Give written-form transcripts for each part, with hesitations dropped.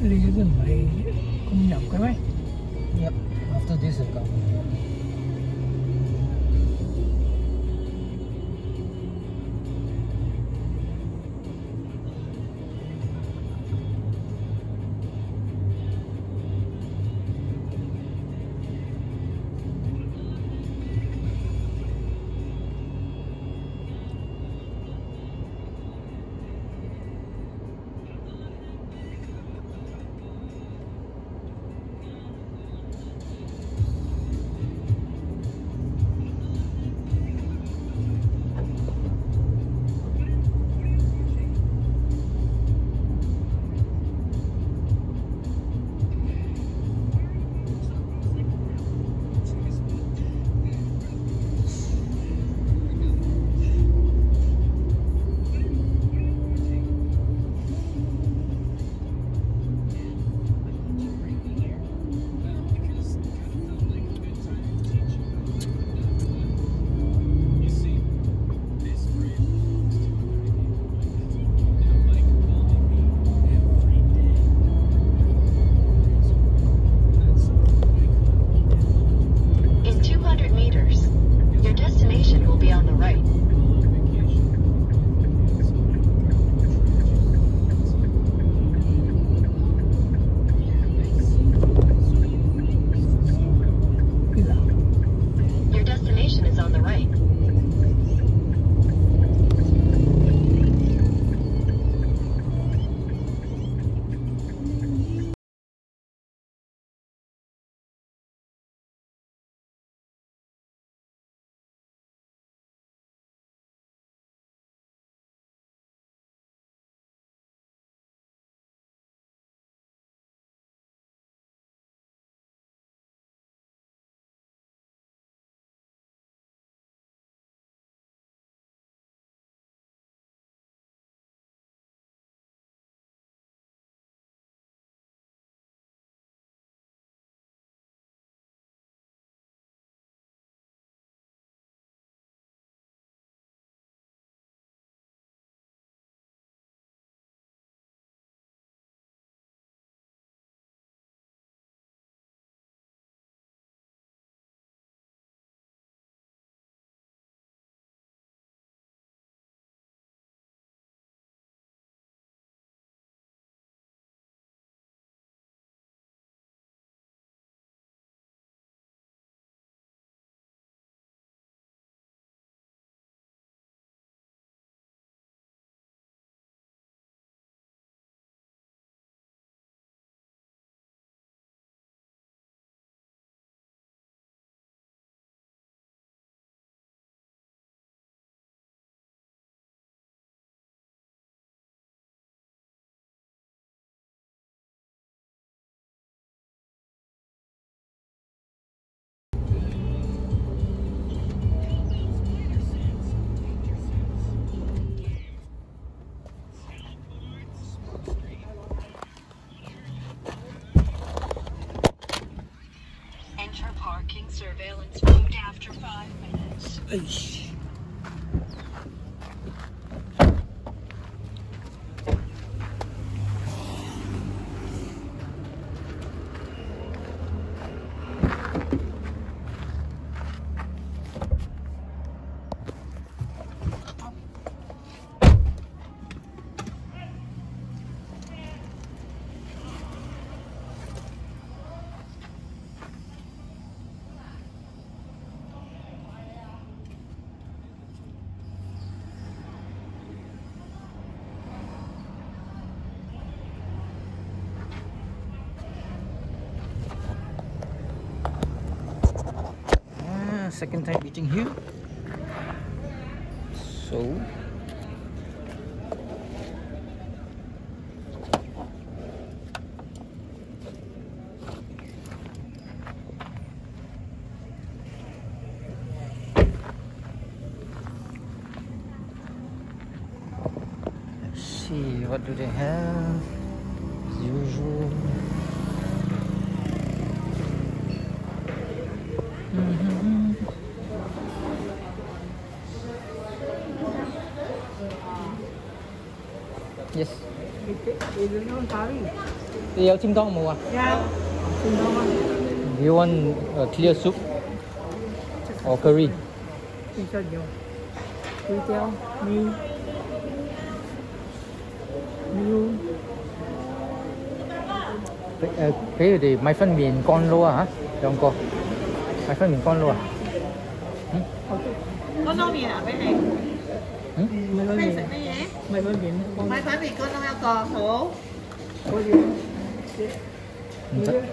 Lý dừng ở đây không nhầm cái mấy. Yep, after this will come. Parking surveillance mode after 5 minutes. Eish. Second time eating here, so let's see what do they have as usual. Yes. It's a 你有尖湯冇啊？ 有，見到嗎？ Do you want a clear soup or curry? 其實有胡椒、米、 俾佢哋米粉麵乾撈啊嚇，兩個米粉麵乾撈啊。 乾撈麵啊，俾你。 米粉麵， 你食乜嘢？ 米粉麵， 米粉麵乾撈一個，好。 嗰啲唔得，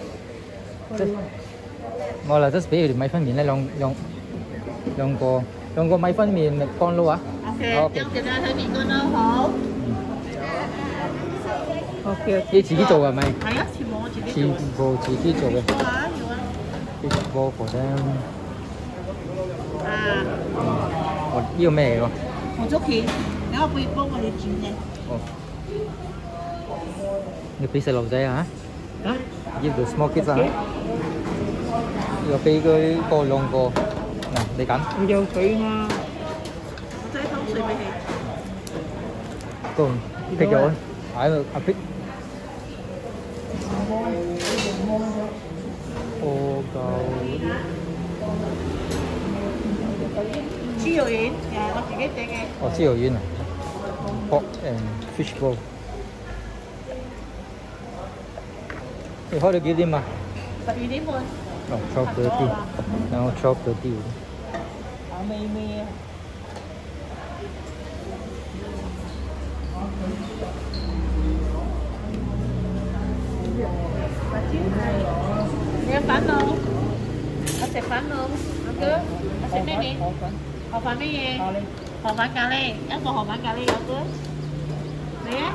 我啦，just 俾佢哋米粉麵咧，兩個米粉麵乾撈啊。 OK，兩條米粉麵乾撈好。 OK， 你自己做係咪？ 係啊，全部我自己全做。 部自己做嘅。 要啊，要啊。 Fish ball for them。 啊， 哦，呢個咩嚟㗎？ 紅竹片，等我背幫我哋煮嘅。 哦。你俾細路仔啊啊 ？Give the small kids 啊？呢個俾佢個兩個，嗱你揀。 有水嘛？ 我擠湯水俾你。 個 pick 咗，喺度pick。哦，夠。 豬肉丸，我自己整嘅。 哦，豬肉丸啊，pork and fish ball。你開到幾點啊 12點半。 哦，12:30，然後12:30。 好味味啊！你有粉冇？我食粉冇，阿哥，我食咩面？河粉咩嘢？河粉咖喱，一個河粉咖喱有哥。你啊？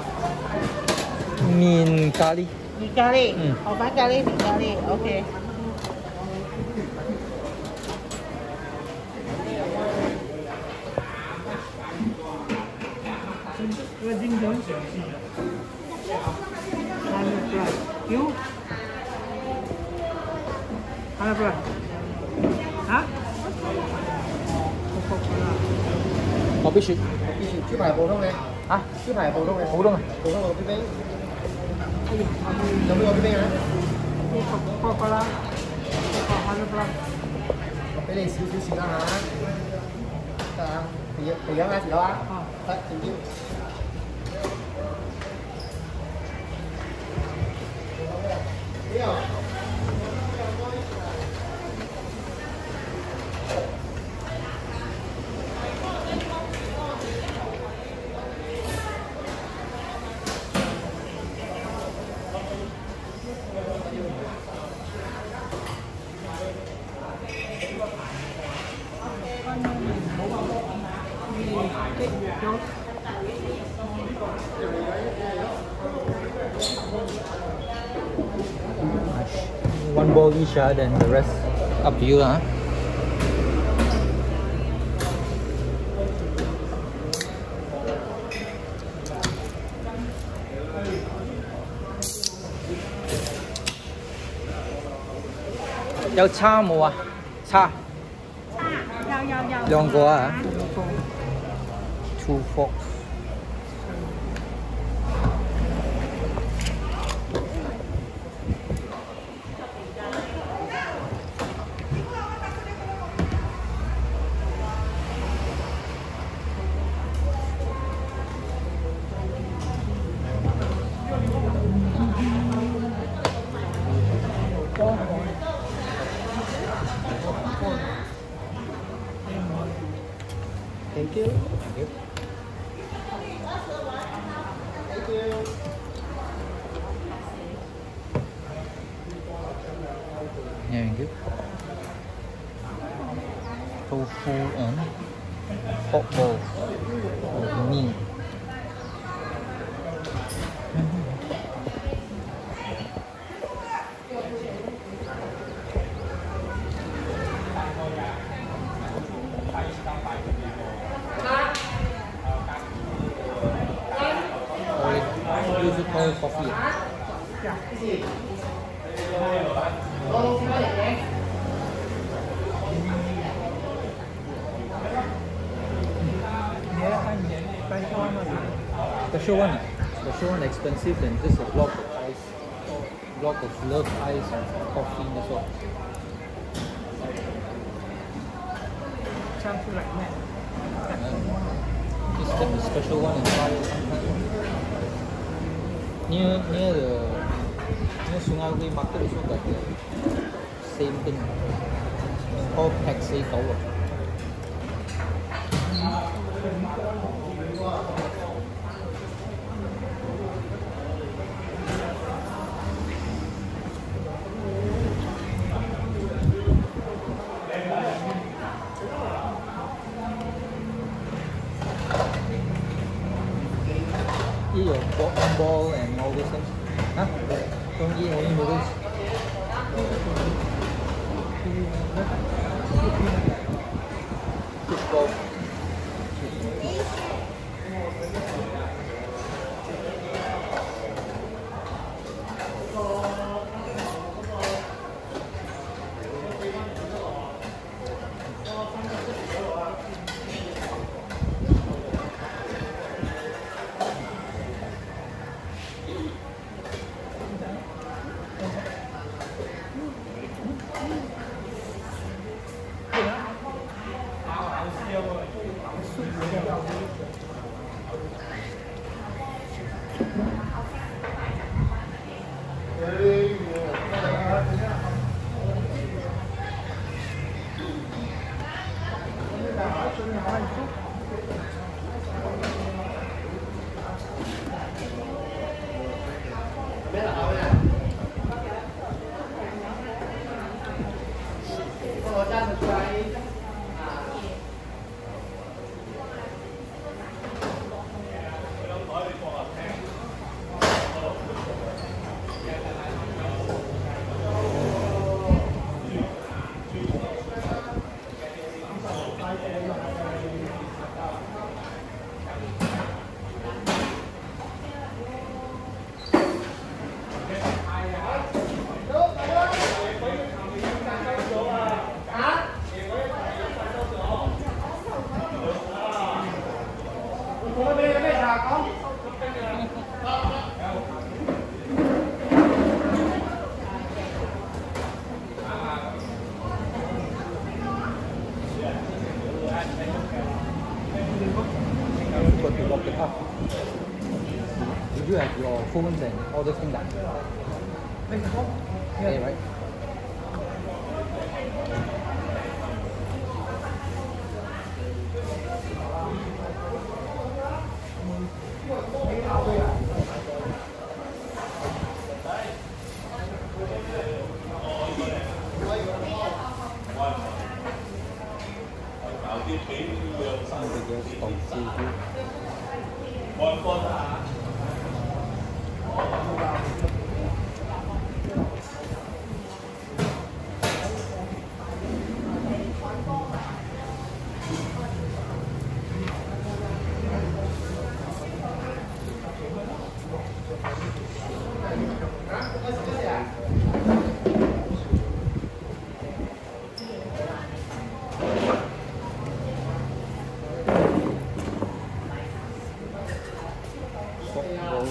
麵咖喱。 麵咖喱， 嗯， 河粉咖喱，麵咖喱，OK。 個經常嘗試啊。有。還有不？啊？ 我必須。 豬排普通嘅， 啊？ 豬排普通嘅， 普通啊？ 普通個冰冰，有冇個冰冰啊？ 個啦，還有不啦？ 俾你少少時間嚇，得啊，肥羊蝦條啊，得，正啲。 One bowl each, then the rest up to you, huh? Có cha冇啊？cha 有。 兩個啊？2 forks。Thank you. Thank you. Thank you. Yeah, thank you. Tofu and pork bowl with meat. Beautiful coffee. Special one expensive than just a block of ice. block of Love Ice Coffee 那时候。 这样出来卖。 This is the special one in Thailand. Near Sungai Way Market also got the same thing. It's called Paxay Tower. Eat your ball and all those things. Huh? Don't eat only noodles. Football. Got to lock it up. Did you have your phones and all those things? Okay, right? Some of the girls from Cebu. Softball.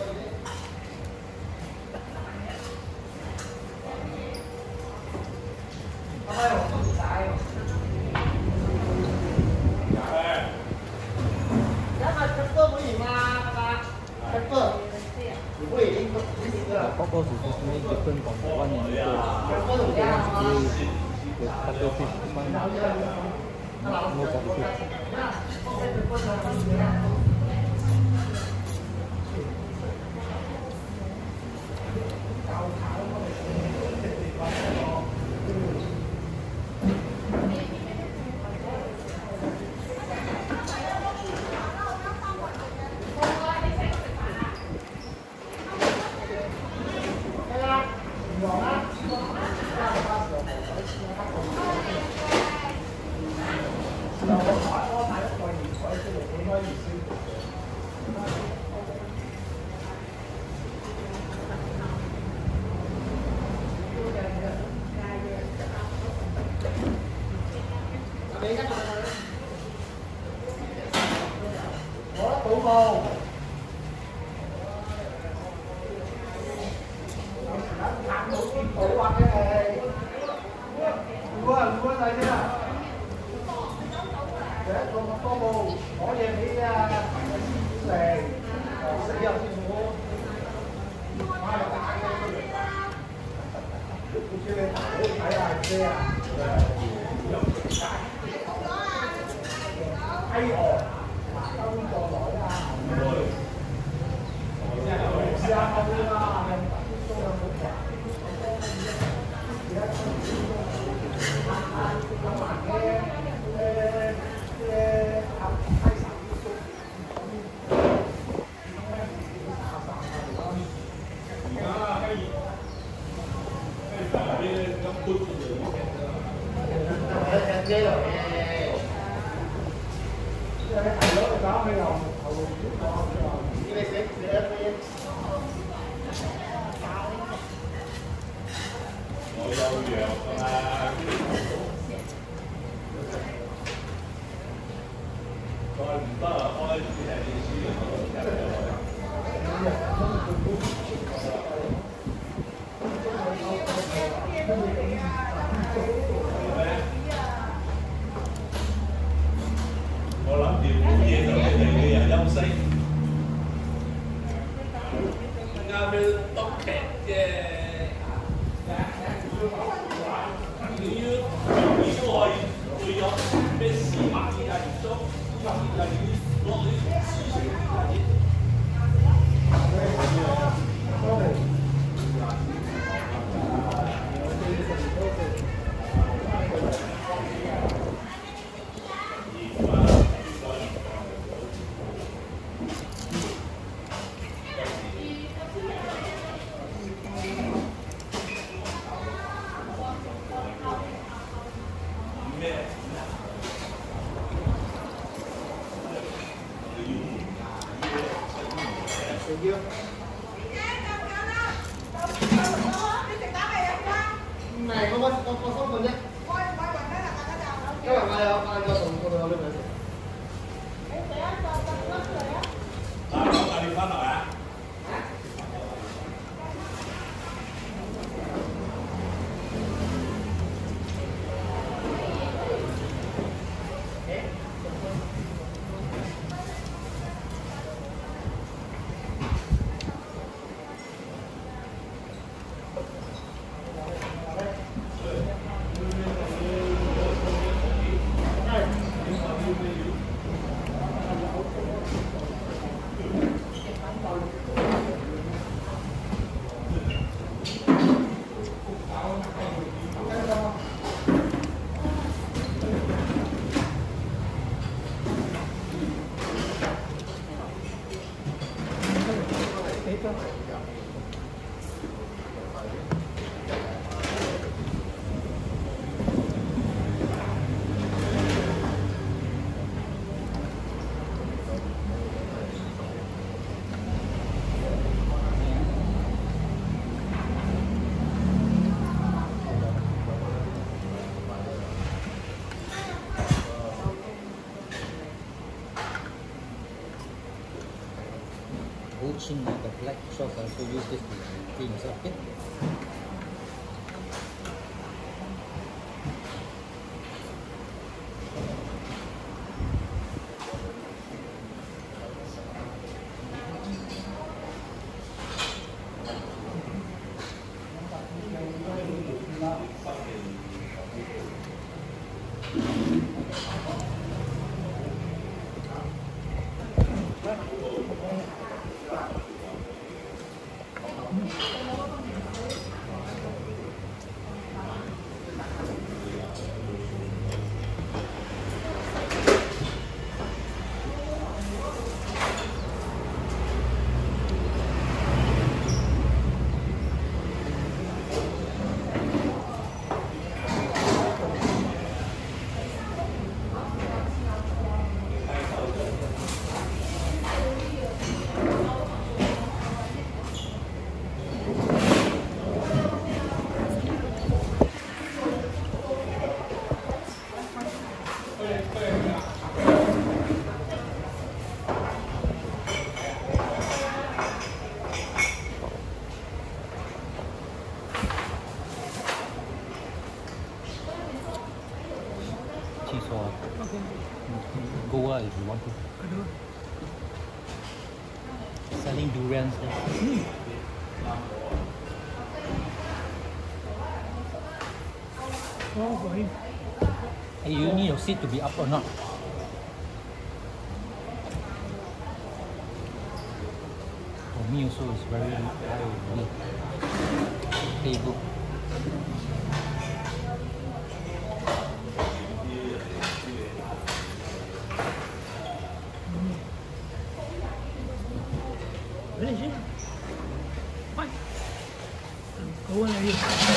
The cockles is definitely different from the one in the one's grey with cuttlefish. This one no cuttlefish. lại chưa? Để có bồ bỏ về đi lề sẽ giao cho mua. Phải là xe. Hay ồ. Không còn lỗi ra. Rồi. 我諗掂冇嘢就你哋嘅人休息，啱啱督劇嘅。你都可以會有咩司馬懿啊、葉叔、司馬懿啊，攞啲事情嚟。 Này có sốt mình nhé. Các bạn ai không? Ai cho tụi tôi lên này. Đi翻嚟啊！ Chin, the black sauce, also use this to clean yourself, okay? or Okay. go if you want to. I do. Selling durians there. Oh, for him. Hey, you need your seat to be up or not? For me also it's very high already. Table. Really, shit. What? Go on, you.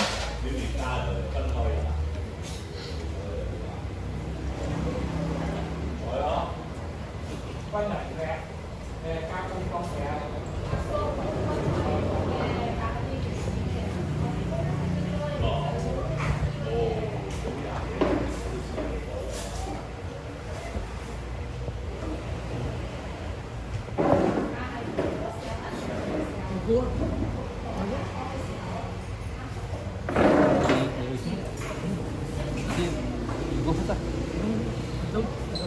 Go on. You go first lah. Don't.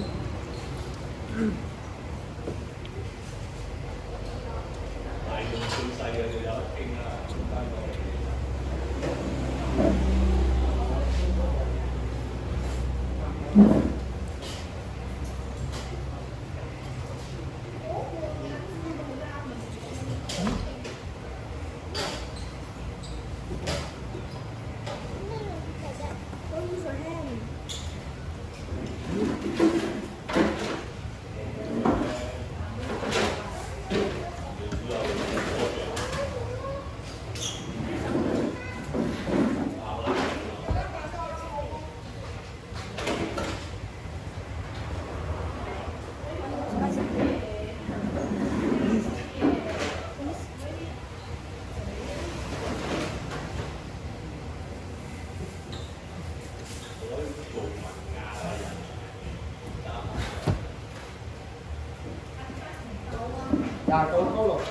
Dạ, tôi có rồi.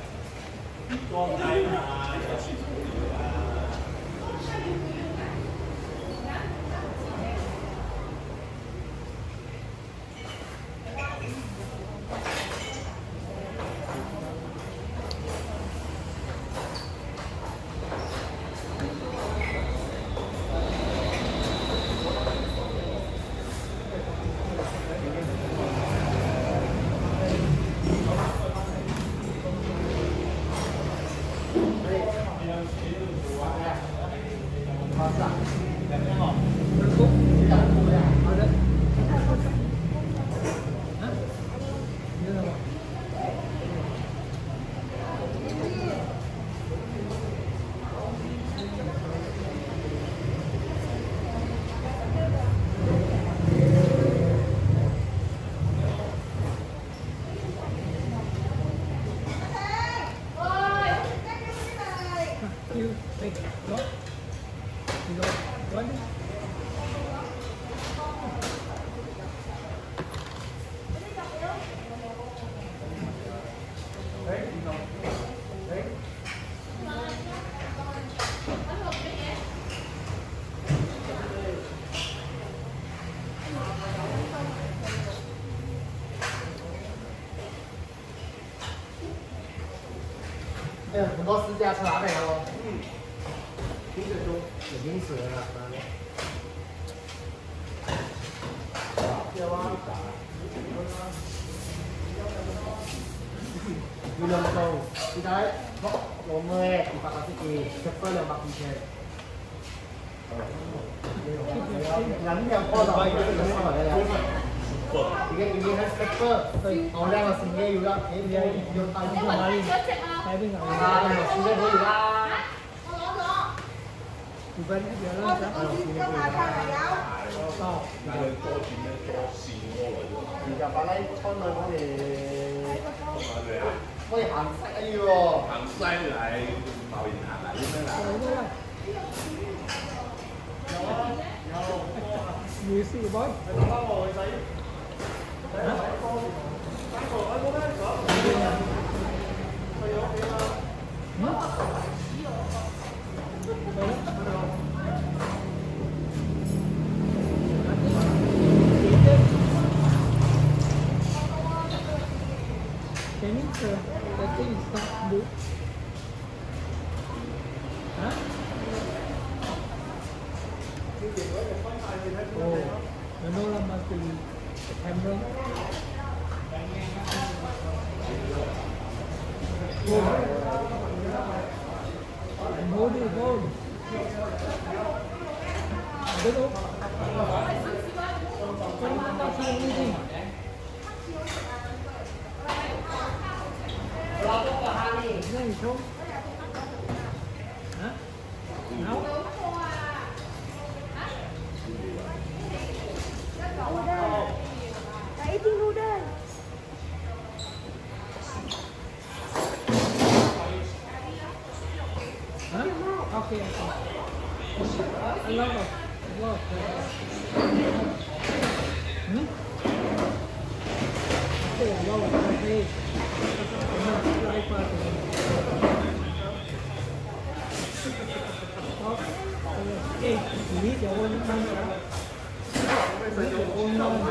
You take go. You go. One. 哎呀，很多私家车拿来了。冰水中有冰水了。Như lần đầu thì đấy, có mười thì bạn sẽ kỳ chụp phơi là bạc như thế. Ngắn nhau co rồi cái nó hỏi là thì cái gì hết pepper, ở đây là sinh nghe rồi, cái gì vô tay vô tay. Hai bên ngồi. À, nó sinh nghe rồi ra. Thì vẫn cái gì đó sao? Sao? Thì gặp bạn ấy con người có thể có thể hàng sách ấy rồi. hàng sai lại màu hình hàng lại như thế nào Người sĩ bói. Oh, Manola must be September. Hold it, hold. Good up. Come on, that's anything. Này không? Hả? Nấu? Eating noodle. Hả? Ok. Anh love it. Love it. Okay, love it. Okay. Okay, xử lý kiểu ôn năng nữa. Xử lý kiểu ôn năng.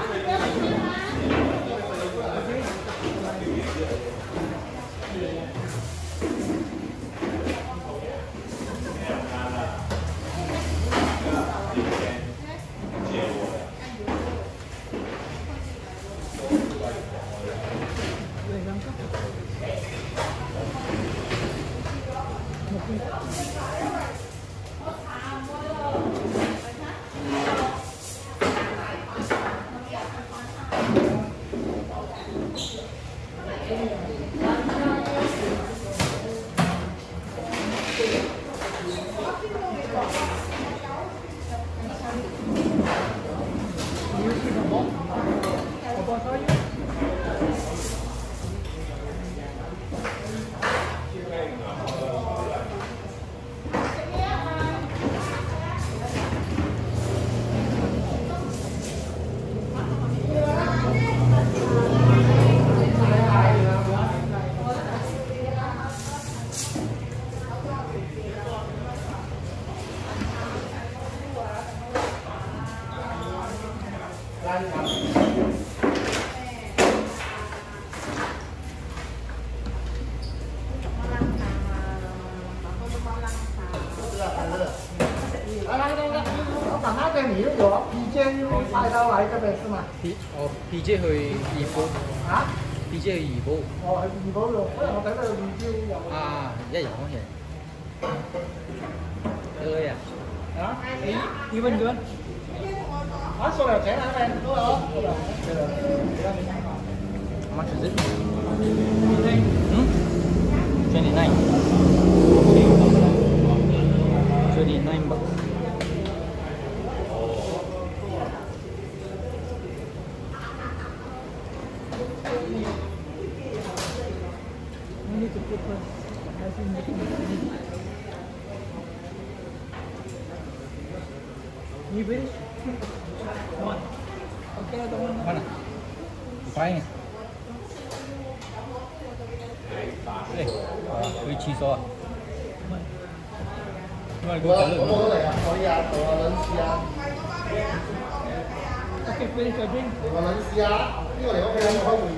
PJ 去怡保嚇 ，PJ 去怡保。 哦，去怡保度，因為我睇到2招有。 啊，一日好嘢。對啊。 嚇？ 你問佢。 啊，塑料井係咪？都有。 How much is it? 29. 29 bucks. Need to put the as in making it. You finish? One. Okay, I don't want. Mana? Frying. Đây, với chi số à? Rồi, cô trả lời. Có嚟啊，可以啊，同我撚試啊。 Okay, finish your drink. 同我撚試啊，呢個嚟屋企開門。